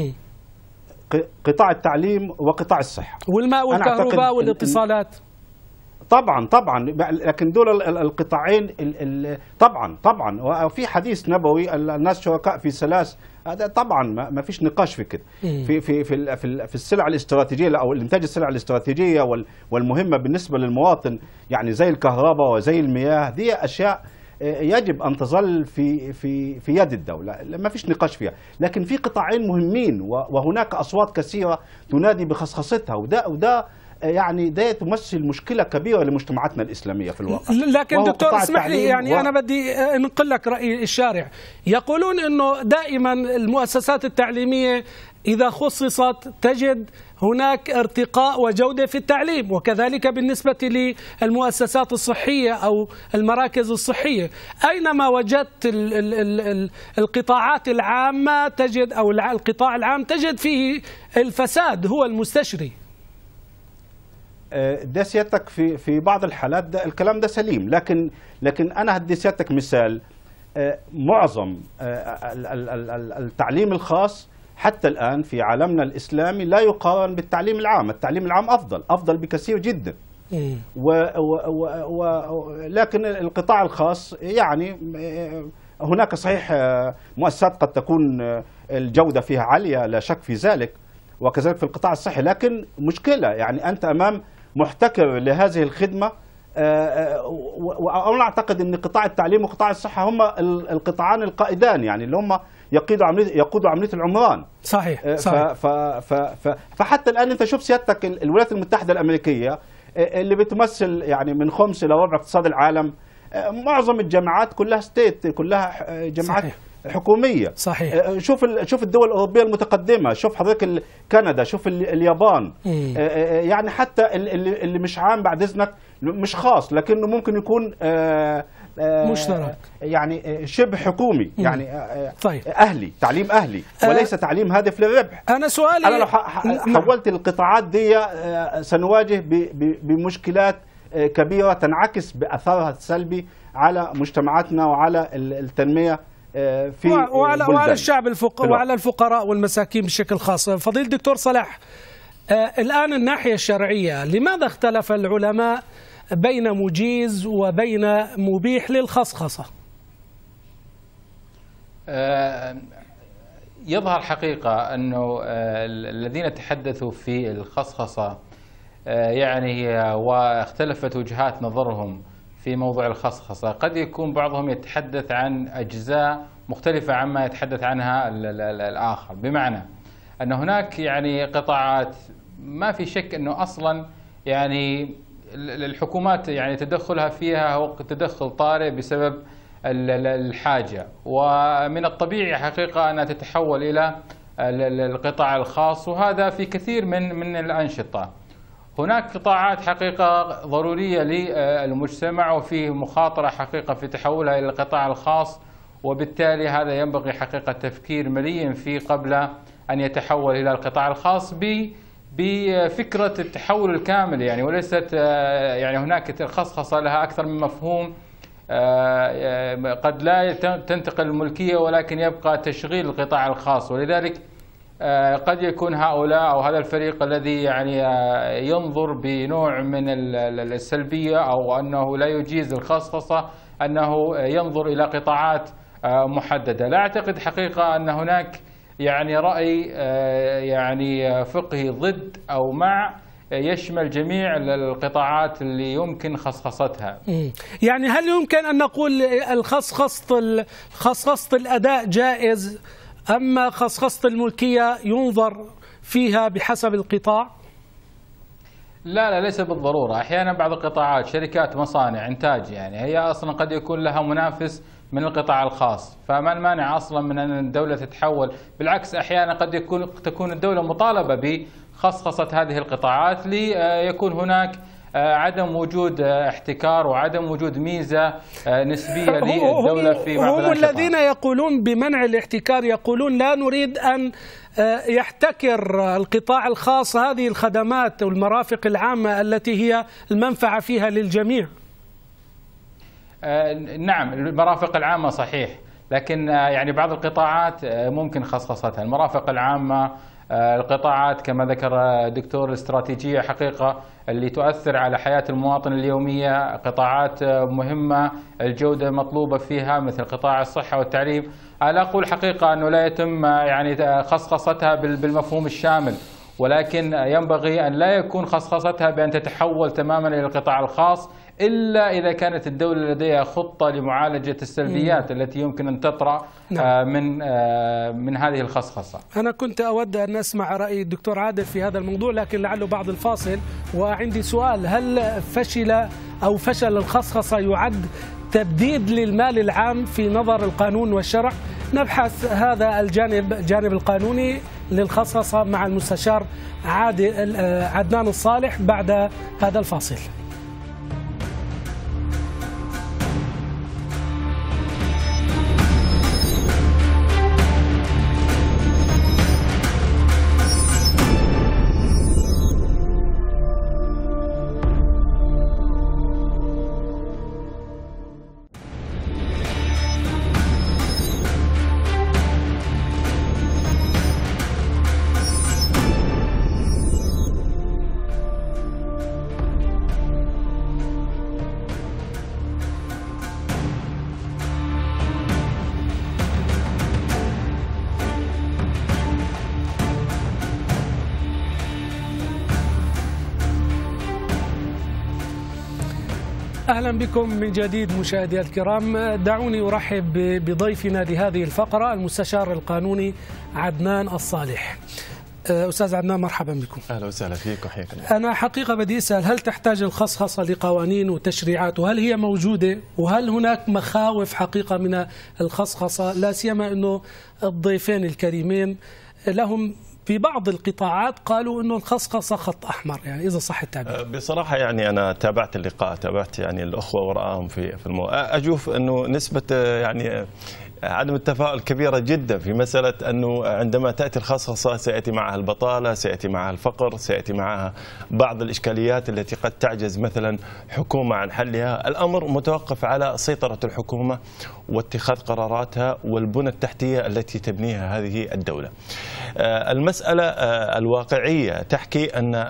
قطاع التعليم وقطاع الصحة والماء والكهرباء والاتصالات. طبعا لكن دول القطاعين طبعا وفي حديث نبوي الناس شركاء في ثلاث، هذا طبعا ما فيش نقاش في كده. في السلع الاستراتيجيه او الانتاج السلع الاستراتيجيه والمهمه بالنسبه للمواطن، يعني زي الكهرباء وزي المياه، دي اشياء يجب ان تظل في يد الدوله، ما فيش نقاش فيها. لكن في قطاعين مهمين وهناك اصوات كثيره تنادي بخصخصتها، وده يعني ده تمثل مشكلة كبيرة لمجتمعاتنا الإسلامية في الواقع. لكن دكتور اسمح لي، يعني أنا بدي أنقل لك رأي الشارع. يقولون أنه دائما المؤسسات التعليمية إذا خصصت تجد هناك ارتقاء وجودة في التعليم، وكذلك بالنسبة للمؤسسات الصحية أو المراكز الصحية. أينما وجدت القطاعات العامة تجد، أو القطاع العام تجد فيه الفساد هو المستشري. ده سيادتك في بعض الحالات ده الكلام ده سليم، لكن أنا هدي سيادتك مثال. معظم التعليم الخاص حتى الآن في عالمنا الإسلامي لا يقارن بالتعليم العام. التعليم العام أفضل بكثير جدا، لكن القطاع الخاص يعني هناك صحيح مؤسسات قد تكون الجودة فيها عالية، لا شك في ذلك، وكذلك في القطاع الصحي، لكن مشكلة يعني أنت أمام محتكر لهذه الخدمة. وأنا أعتقد أن قطاع التعليم وقطاع الصحة هما القطاعان القائدان، يعني اللي هما يقودوا عملية العمران. صحيح. فحتى الآن أنت شوف سيادتك الولايات المتحدة الأمريكية اللي بتمثل يعني من 1/5 إلى 1/4 اقتصاد العالم، معظم الجامعات كلها كلها جامعات صحيح. حكومية. صحيح. شوف الدول الأوروبية المتقدمة، شوف حضرتك كندا، شوف اليابان. يعني حتى اللي مش عام بعد إذنك، مش خاص لكنه ممكن يكون مشترك، يعني شبه حكومي. يعني طيب. أهلي، تعليم أهلي وليس تعليم هادف للربح. أنا سؤالي، أنا لو حولت القطاعات دي سنواجه بمشكلات كبيرة تنعكس بأثرها السلبي على مجتمعاتنا وعلى التنمية في وعلى الشعب وعلى الفقراء والمساكين بشكل خاص. فضيل الدكتور صلاح، الآن الناحية الشرعية، لماذا اختلف العلماء بين مجيز وبين مبيح للخصخصة؟ يظهر حقيقة أنه الذين تحدثوا في الخصخصة يعني واختلفت وجهات نظرهم في موضوع الخصخصة، قد يكون بعضهم يتحدث عن أجزاء مختلفة عما يتحدث عنها الآخر، بمعنى أن هناك يعني قطاعات ما في شك أنه أصلا يعني الحكومات يعني تدخلها فيها هو تدخل طارئ بسبب الحاجة، ومن الطبيعي حقيقة أنها تتحول إلى القطاع الخاص، وهذا في كثير من الأنشطة. هناك قطاعات حقيقة ضرورية للمجتمع وفيه مخاطرة حقيقة في تحولها إلى القطاع الخاص، وبالتالي هذا ينبغي حقيقة تفكير مليا فيه قبل أن يتحول إلى القطاع الخاص بفكرة التحول الكامل، يعني وليست يعني هناك خصخصة لها أكثر من مفهوم قد لا تنتقل الملكية ولكن يبقى تشغيل القطاع الخاص. ولذلك قد يكون هؤلاء أو هذا الفريق الذي يعني ينظر بنوع من السلبية أو أنه لا يجيز الخصخصة أنه ينظر إلى قطاعات محددة. لا أعتقد حقيقة أن هناك يعني رأي يعني فقهي ضد أو مع يشمل جميع القطاعات اللي يمكن خصخصتها. يعني هل يمكن أن نقول خصخصة الأداء جائز، أما خصخصة الملكية ينظر فيها بحسب القطاع؟ لا ليس بالضرورة. أحيانا بعض القطاعات شركات مصانع إنتاج يعني هي أصلا قد يكون لها منافس من القطاع الخاص، فما المانع أصلا من أن الدولة تتحول؟ بالعكس أحيانا قد تكون الدولة مطالبة بخصخصة هذه القطاعات ليكون هناك عدم وجود احتكار وعدم وجود ميزة نسبية للدولة في بعض الأنشطة. هم الذين يقولون بمنع الاحتكار يقولون لا نريد أن يحتكر القطاع الخاص هذه الخدمات والمرافق العامة التي هي المنفعة فيها للجميع. نعم المرافق العامة صحيح، لكن يعني بعض القطاعات ممكن خصخصتها. المرافق العامة، القطاعات كما ذكر دكتور الاستراتيجية حقيقة اللي تؤثر على حياة المواطن اليومية، قطاعات مهمة الجودة مطلوبة فيها مثل قطاع الصحة والتعليم. لا أقول حقيقة أنه لا يتم يعني خصخصتها بالمفهوم الشامل، ولكن ينبغي أن لا يكون خصخصتها بأن تتحول تماما إلى القطاع الخاص إلا إذا كانت الدولة لديها خطة لمعالجة السلبيات التي يمكن أن تطرأ من هذه الخصخصة. أنا كنت أود أن أسمع رأي الدكتور عادل في هذا الموضوع، لكن لعله بعد الفاصل. وعندي سؤال: هل فشل الخصخصة يعد تبديد للمال العام في نظر القانون والشرع؟ نبحث هذا الجانب القانوني للخصخصة مع المستشار عدنان الصالح بعد هذا الفاصل. أهلا بكم من جديد مشاهدي الكرام. دعوني أرحب بضيفنا لهذه الفقرة المستشار القانوني عدنان الصالح. أستاذ عدنان مرحبا بكم. أهلا وسهلا فيك وحياك الله. أنا حقيقة بدي أسأل: هل تحتاج الخصخصة لقوانين وتشريعات، وهل هي موجودة، وهل هناك مخاوف حقيقة من الخصخصة، لا سيما أنه الضيفين الكريمين لهم في بعض القطاعات قالوا أنه الخصخصة خط أحمر، يعني إذا صح التعبير؟ بصراحة يعني أنا تابعت اللقاء، تابعت يعني الأخوة ورآهم في الموضوع. أشوف أنه نسبة يعني عدم التفاؤل كبيرة جدا في مسألة أنه عندما تأتي الخصخصة سيأتي معها البطالة، سيأتي معها الفقر، سيأتي معها بعض الإشكاليات التي قد تعجز مثلا حكومة عن حلها. الأمر متوقف على سيطرة الحكومة واتخاذ قراراتها والبنى التحتية التي تبنيها هذه الدولة. المسألة الواقعية تحكي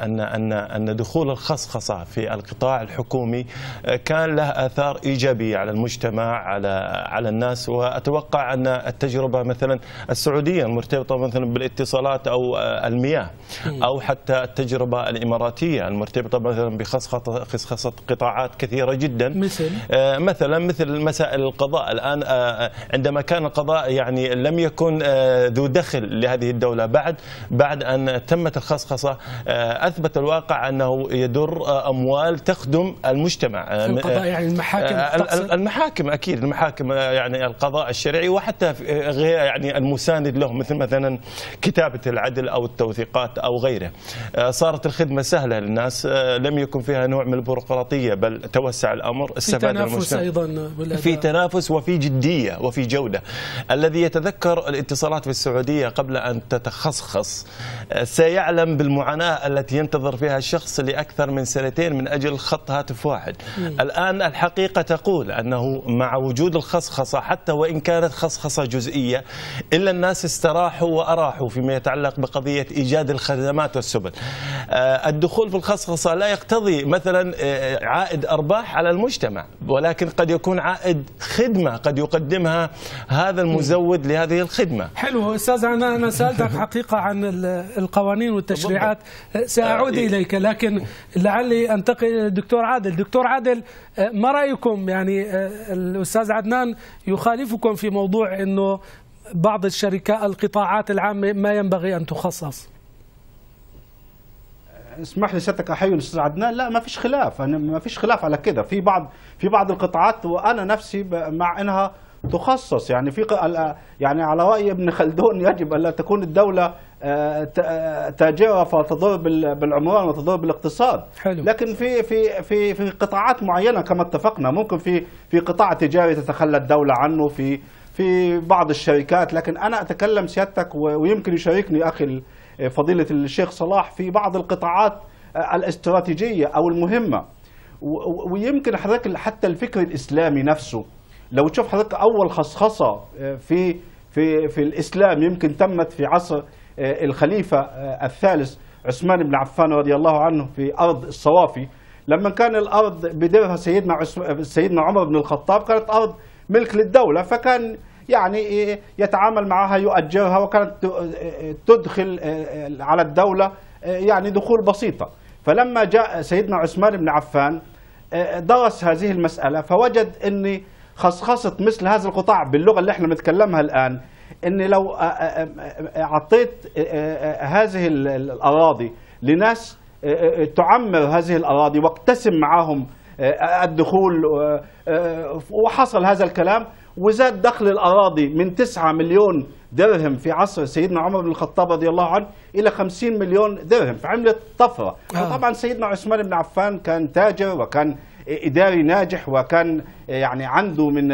أن دخول الخصخصة في القطاع الحكومي كان له آثار إيجابية على المجتمع، على الناس. وأتوقع أن التجربة مثلا السعودية المرتبطة مثلا بالاتصالات أو المياه، أو حتى التجربة الإماراتية المرتبطة مثلا بخصخصة قطاعات كثيرة جدا، مثل مسائل القضاء. الآن عندما كان القضاء يعني لم يكن ذو دخل لهذه الدولة، بعد أن تمت الخصخصة أثبت الواقع أنه يدر أموال تخدم المجتمع. القضاء يعني المحاكم أكيد المحاكم، يعني القضاء الشرعي الشرعي وحتى غير يعني المساند له، مثل مثلا كتابة العدل أو التوثيقات أو غيره. صارت الخدمة سهلة للناس، لم يكن فيها نوع من البيروقراطية، بل توسع الأمر، استفاد المجتمع. أيضا في تنافس وفي جدية وفي جودة. الذي يتذكر الاتصالات في السعودية قبل أن تتخصخص سيعلم بالمعاناة التي ينتظر فيها الشخص لأكثر من سنتين من أجل خط هاتف واحد. الآن الحقيقة تقول أنه مع وجود الخصخصة، حتى وإن كانت خصخصة جزئية، إلا الناس استراحوا وأراحوا فيما يتعلق بقضية إيجاد الخدمات والسبل. الدخول في الخصخصة لا يقتضي مثلا عائد أرباح على المجتمع، ولكن قد يكون عائد خدمة قد يقدمها هذا المزود لهذه الخدمة. حلو أستاذ، أنا سألتك حقيقة عن القوانين والتشريعات، سأعود إليك، لكن لعلي أنتقل إلى الدكتور عادل. دكتور عادل، ما رأيكم؟ يعني الأستاذ عدنان يخالفكم في موضوع أنه بعض الشركات القطاعات العامة ما ينبغي أن تخصص. اسمح لي سيادتك احيي الاستاذ عدنان. لا، ما فيش خلاف، انا ما فيش خلاف على كده. في بعض القطاعات وانا نفسي مع انها تخصص، يعني يعني على راي ابن خلدون يجب الا تكون الدوله تاجره فتضر بالعمران وتضر بالاقتصاد. حلو. لكن في قطاعات معينه كما اتفقنا، ممكن في قطاع تجاري تتخلى الدوله عنه، في بعض الشركات. لكن انا اتكلم سيادتك ويمكن يشاركني اخي فضيلة الشيخ صلاح في بعض القطاعات الاستراتيجية أو المهمة. ويمكن حضرتك حتى الفكر الإسلامي نفسه، لو تشوف حضرتك أول خصخصة في الإسلام يمكن تمت في عصر الخليفة الثالث عثمان بن عفان رضي الله عنه في أرض الصوافي، لما كان الأرض بدرها سيدنا عمر بن الخطاب، كانت أرض ملك للدولة، فكان يعني يتعامل معها يؤجرها، وكانت تدخل على الدولة يعني دخول بسيطة. فلما جاء سيدنا عثمان بن عفان درس هذه المسألة، فوجد أن خصخصة مثل هذا القطاع باللغة اللي احنا بنتكلمها الآن، أن لو أعطيت هذه الأراضي لناس تعمر هذه الأراضي واقتسم معهم الدخول، وحصل هذا الكلام، وزاد دخل الأراضي من 9 مليون درهم في عصر سيدنا عمر بن الخطاب رضي الله عنه إلى 50 مليون درهم، فعملت طفرة. وطبعا سيدنا عثمان بن عفان كان تاجر وكان إداري ناجح، وكان يعني عنده من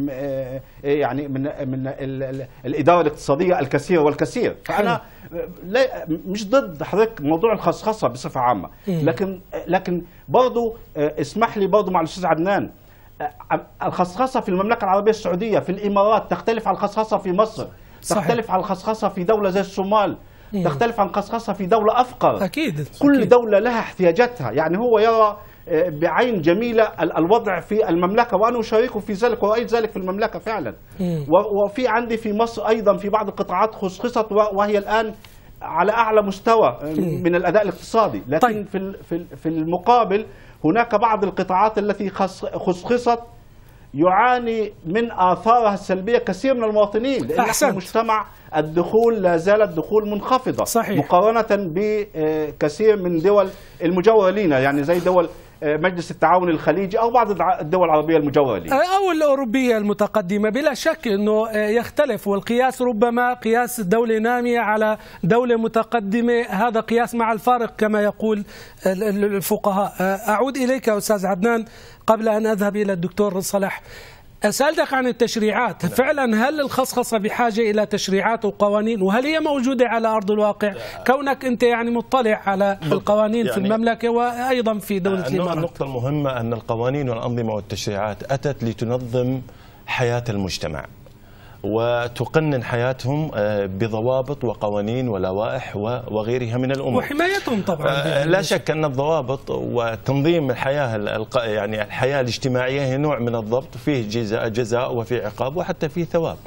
الإدارة الاقتصادية الكثير والكثير. فأنا مش ضد حضرتك موضوع الخصخصة بصفة عامة، لكن برضو اسمح لي برضو مع الأستاذ عدنان، الخصخصة في المملكة العربية السعودية في الإمارات تختلف عن الخصخصة في مصر، تختلف عن الخصخصة في دولة زي الصومال، تختلف عن الخصخصة في دولة أفقر. أكيد. كل دولة لها احتياجاتها. يعني هو يرى بعين جميلة الوضع في المملكة، وأنا أشاركه في ذلك ورأيت ذلك في المملكة فعلا. وفي عندي في مصر أيضا في بعض القطاعات خصخصت، وهي الآن على أعلى مستوى من الأداء الاقتصادي. لكن في المقابل هناك بعض القطاعات التي خصخصت يعاني من آثارها السلبية كثير من المواطنين، لأن المجتمع الدخول لا زالت دخول منخفضة. صحيح. مقارنة بكثير من دول المجاورة لنا، يعني زي دول مجلس التعاون الخليجي أو بعض الدول العربية المجاورة لنا أو الأوروبية المتقدمة. بلا شك أنه يختلف، والقياس ربما قياس دولة نامية على دولة متقدمة، هذا قياس مع الفارق كما يقول الفقهاء. أعود إليك أستاذ عدنان قبل أن أذهب إلى الدكتور صلاح. سألتك عن التشريعات، فعلا هل الخصخصة بحاجة إلى تشريعات وقوانين، وهل هي موجودة على أرض الواقع؟ كونك أنت يعني مطلع على القوانين في المملكة وأيضا في دولة الإمارات. النقطة المهمة أن القوانين والأنظمة والتشريعات أتت لتنظم حياة المجتمع وتقنن حياتهم بضوابط وقوانين ولوائح وغيرها من الأمور، وحمايتهم طبعا. لا شك أن الضوابط وتنظيم الحياة يعني الحياة الاجتماعية هي نوع من الضبط، فيه جزاء وفيه عقاب وحتى فيه ثواب.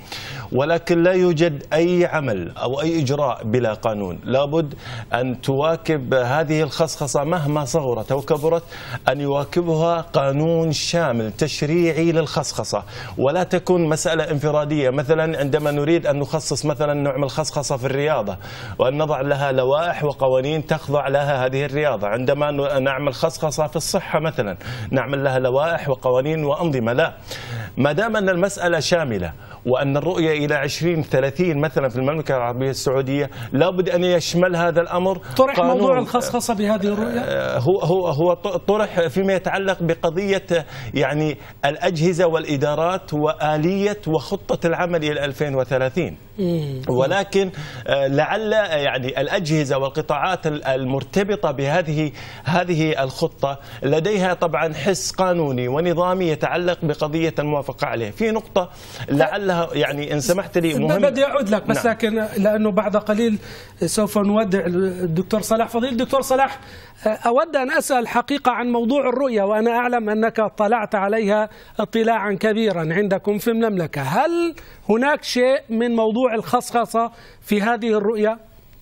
ولكن لا يوجد أي عمل أو أي إجراء بلا قانون. لابد أن تواكب هذه الخصخصة مهما صغرت أو كبرت، أن يواكبها قانون شامل تشريعي للخصخصة، ولا تكون مسألة انفرادية. مثلا عندما نريد أن نخصص مثلا نعمل خصخصة في الرياضة وأن نضع لها لوائح وقوانين تخضع لها هذه الرياضة، عندما نعمل خصخصة في الصحة مثلا نعمل لها لوائح وقوانين وأنظمة. لا، ما دام أن المسألة شاملة وأن الرؤية إلى 2030 مثلا في المملكة العربية السعودية لابد أن يشمل هذا الأمر. طرح موضوع الخصخصة بهذه الرؤية؟ هو طرح فيما يتعلق بقضية يعني الأجهزة والإدارات وآلية وخطة العمل إلى 2030. ولكن لعل يعني الأجهزة والقطاعات المرتبطة هذه الخطة لديها طبعا حس قانوني ونظامي يتعلق بقضية الموافقة عليه. في نقطة لعلها يعني إن سمحت لي مهمة، بدي أعود لك بس. نعم. لكن لأنه بعد قليل سوف نودع الدكتور صلاح. فضيل الدكتور صلاح، أود أن أسأل حقيقة عن موضوع الرؤية، وأنا أعلم أنك اطلعت عليها اطلاعا كبيرا عندكم في المملكة. هل هناك شيء من موضوع الخصخصة في هذه الرؤية؟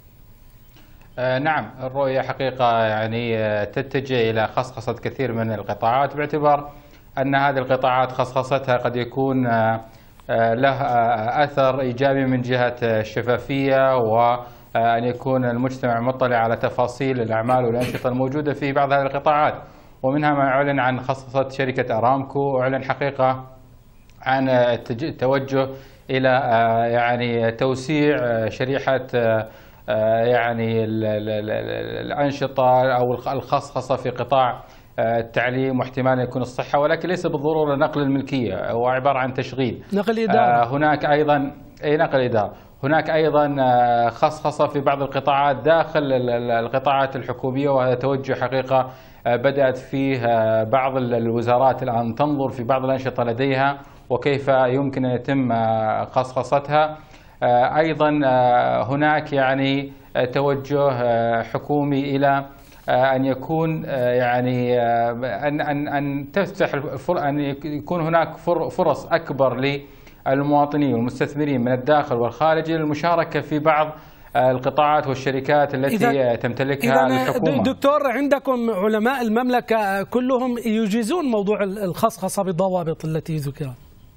نعم، الرؤية حقيقة يعني تتجه إلى خصخصة كثير من القطاعات، باعتبار أن هذه القطاعات خصخصتها قد يكون له أثر إيجابي من جهة الشفافية، وأن يكون المجتمع مطلع على تفاصيل الأعمال والأنشطة الموجودة في بعض هذه القطاعات. ومنها ما أعلن عن خصخصة شركة أرامكو، أعلن حقيقة عن التوجه إلى يعني توسيع شريحة يعني الأنشطة أو الخصخصة في قطاع التعليم، واحتمال يكون الصحة، ولكن ليس بالضرورة نقل الملكية، هو عبارة عن تشغيل، نقل إدارة. هناك أيضا نقل إدارة. هناك أيضا خصخصة في بعض القطاعات داخل القطاعات الحكومية، وهذا توجه حقيقة بدأت فيه بعض الوزارات الآن تنظر في بعض الأنشطة لديها وكيف يمكن أن يتم خصخصتها. أيضا هناك يعني توجه حكومي إلى أن يكون يعني أن تفتح أن يكون هناك فرص أكبر للمواطنين والمستثمرين من الداخل والخارج للمشاركة في بعض القطاعات والشركات التي تمتلكها الحكومة. دكتور، عندكم علماء المملكة كلهم يجيزون موضوع الخصخصة بالضوابط التي ذكرت؟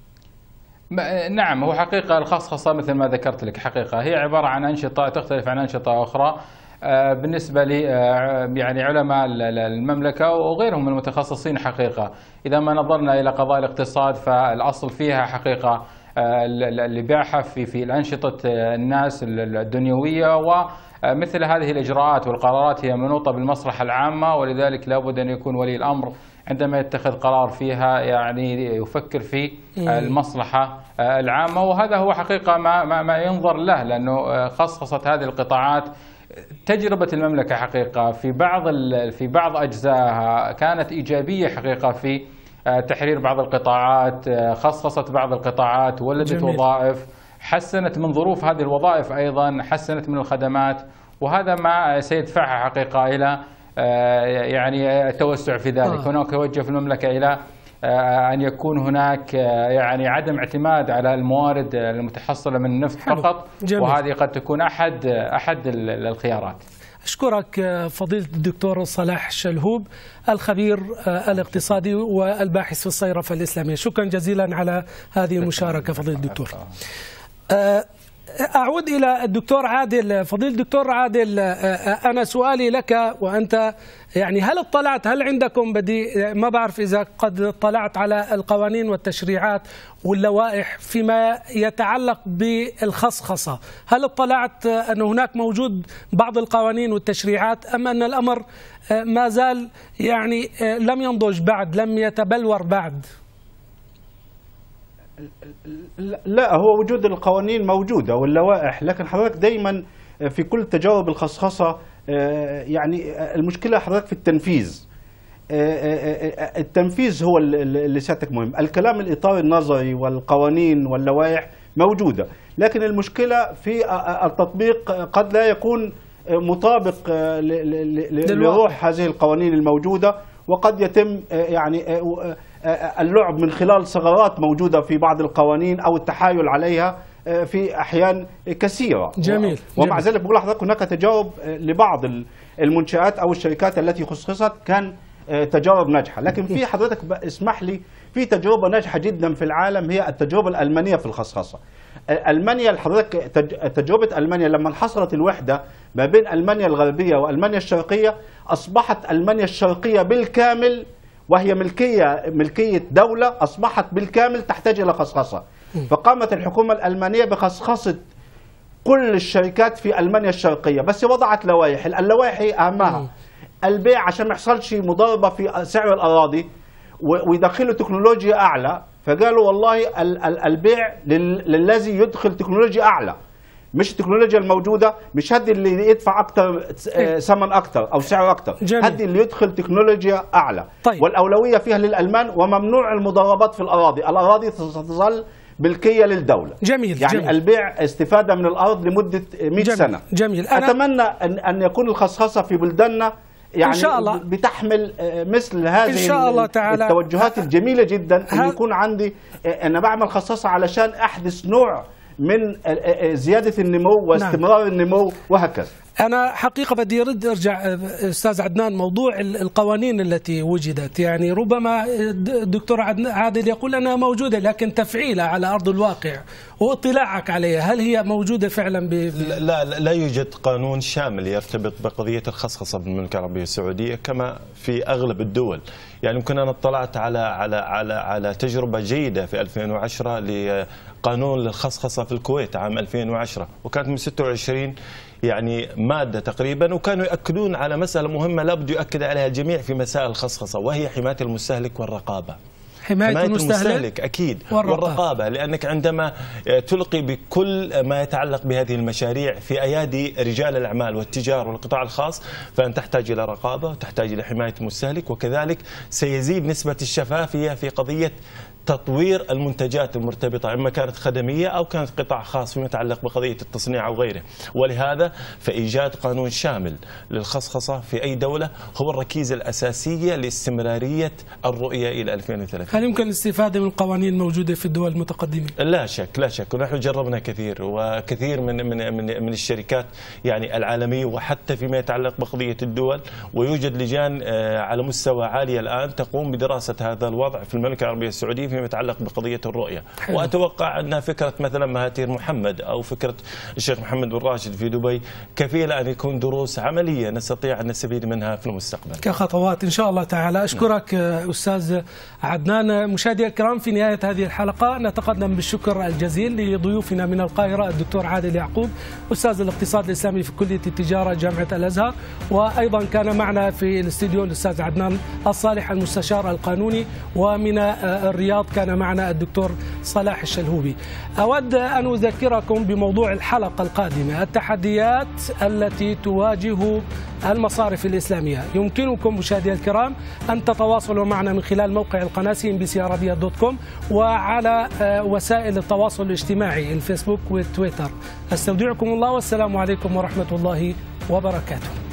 نعم، هو حقيقة الخصخصة مثل ما ذكرت لك حقيقة هي عبارة عن أنشطة تختلف عن أنشطة أخرى. بالنسبة لي يعني علماء المملكة وغيرهم المتخصصين حقيقة، إذا ما نظرنا إلى قضايا الاقتصاد فالأصل فيها حقيقة الإباحة في الأنشطة الناس الدنيوية، ومثل هذه الإجراءات والقرارات هي منوطة بالمصلحة العامة، ولذلك لابد أن يكون ولي الأمر عندما يتخذ قرار فيها يعني يفكر في المصلحة العامة، وهذا هو حقيقة ما ينظر له، لأنه خصصت هذه القطاعات. تجربة المملكة حقيقة في بعض أجزائها كانت إيجابية حقيقة في تحرير بعض القطاعات، خصصت بعض القطاعات، ولدت وظائف، حسنت من ظروف هذه الوظائف، أيضا حسنت من الخدمات، وهذا ما سيدفعها حقيقة إلى يعني التوسع في ذلك. هناك توجه في المملكة إلى أن يكون هناك يعني عدم اعتماد على الموارد المتحصلة من النفط فقط، وهذه قد تكون أحد الخيارات. أشكرك فضيلة الدكتور صلاح شلهوب، الخبير الاقتصادي والباحث في الصيرفة الإسلامية. شكرا جزيلا على هذه المشاركة فضيلة الدكتور. أعود إلى الدكتور عادل. فضيل الدكتور عادل، أنا سؤالي لك وأنت يعني هل عندكم ما بعرف إذا قد اطلعت على القوانين والتشريعات واللوائح فيما يتعلق بالخصخصة، هل اطلعت أن هناك موجود بعض القوانين والتشريعات أم أن الأمر ما زال يعني لم ينضج بعد، لم يتبلور بعد؟ لا، هو وجود القوانين موجودة واللوائح، لكن حضرتك دايما في كل تجارب الخصخصة يعني المشكلة حضرتك في التنفيذ. التنفيذ هو اللي سيادتك مهم. الكلام الإطار النظري والقوانين واللوائح موجودة، لكن المشكلة في التطبيق قد لا يكون مطابق لروح هذه القوانين الموجودة، وقد يتم يعني اللعب من خلال ثغرات موجودة في بعض القوانين أو التحايل عليها في أحيان كثيرة. جميل. ومع ذلك بقول لحضرتك هناك تجارب لبعض المنشآت أو الشركات التي خصصت كان تجارب ناجحة، لكن في حضرتك اسمح لي في تجربة ناجحة جدا في العالم هي التجربة الألمانية في الخصخصة. ألمانيا حضرتك تجربة ألمانيا لما انحصرت الوحدة ما بين ألمانيا الغربية وألمانيا الشرقية أصبحت ألمانيا الشرقية بالكامل وهي ملكية دولة أصبحت بالكامل تحتاج إلى خصخصة. فقامت الحكومة الألمانية بخصخصة كل الشركات في ألمانيا الشرقية، بس وضعت لوائح. اللوائح أهمها البيع عشان ما يحصلش مضاربة في سعر الأراضي ويدخلوا تكنولوجيا أعلى، فقالوا والله البيع للذي يدخل تكنولوجيا أعلى، مش التكنولوجيا الموجودة، مش هدي اللي يدفع أكتر ثمن أكتر أو سعر أكتر، هدي اللي يدخل تكنولوجيا أعلى. طيب. والأولوية فيها للألمان وممنوع المضاربات في الأراضي ستظل ملكية للدولة. جميل. يعني جميل. البيع استفادة من الأرض لمدة 100 سنة. جميل. أتمنى أن يكون الخصخصة في بلداننا يعني إن شاء الله بتحمل مثل هذه إن شاء الله تعالى التوجهات الجميلة جدا، أن يكون عندي أنا بعمل خصخصة علشان أحدث نوع من زيادة النمو واستمرار النمو وهكذا. أنا حقيقة بدي أرجع أستاذ عدنان موضوع القوانين التي وجدت، يعني ربما الدكتور عادل يقول أنها موجودة لكن تفعيلها على أرض الواقع واطلاعك عليها هل هي موجودة فعلا لا يوجد قانون شامل يرتبط بقضية الخصخصة بالمملكة العربية السعودية كما في أغلب الدول. يعني يمكن أنا اطلعت على تجربة جيدة في 2010 لقانون للخصخصة في الكويت عام 2010 وكانت من 26 يعني مادة تقريبا، وكانوا يؤكدون على مسألة مهمة لابد يؤكد عليها الجميع في مسائل الخصخصة وهي حماية المستهلك والرقابة. حماية المستهلك أكيد والرقابة، لأنك عندما تلقي بكل ما يتعلق بهذه المشاريع في أيادي رجال الأعمال والتجار والقطاع الخاص فأن تحتاج إلى رقابة وتحتاج إلى حماية المستهلك، وكذلك سيزيد نسبة الشفافية في قضية تطوير المنتجات المرتبطة إما كانت خدمية أو كانت قطاع خاص فيما يتعلق بقضية التصنيع أو غيره. ولهذا فإيجاد قانون شامل للخصخصة في أي دولة هو الركيزة الأساسية لاستمرارية الرؤية إلى 2030. هل يمكن الاستفادة من القوانين الموجودة في الدول المتقدمة؟ لا شك لا شك، ونحن جربنا كثير وكثير من الشركات يعني العالمية وحتى فيما يتعلق بقضية الدول، ويوجد لجان على مستوى عالي الآن تقوم بدراسة هذا الوضع في المملكة العربية السعودية فيما يتعلق بقضية الرؤية. وأتوقع أن فكرة مثلا مهاتير محمد أو فكرة الشيخ محمد بن راشد في دبي كفيلة أن يكون دروس عملية نستطيع أن نستفيد منها في المستقبل كخطوات إن شاء الله تعالى. أشكرك أستاذ عدنان. مشاهدينا الكرام في نهاية هذه الحلقة نتقدم بالشكر الجزيل لضيوفنا من القاهرة الدكتور عادل يعقوب أستاذ الاقتصاد الإسلامي في كلية التجارة جامعة الأزهر، وأيضا كان معنا في الاستديو الأستاذ عدنان الصالح المستشار القانوني، ومن الرياض كان معنا الدكتور صلاح الشلهوبي. أود أن أذكركم بموضوع الحلقة القادمة التحديات التي تواجه المصارف الإسلامية. يمكنكم مشاهدينا الكرام أن تتواصلوا معنا من خلال موقع القناة cnbcarabia.com وعلى وسائل التواصل الاجتماعي الفيسبوك والتويتر. أستودعكم الله والسلام عليكم ورحمة الله وبركاته.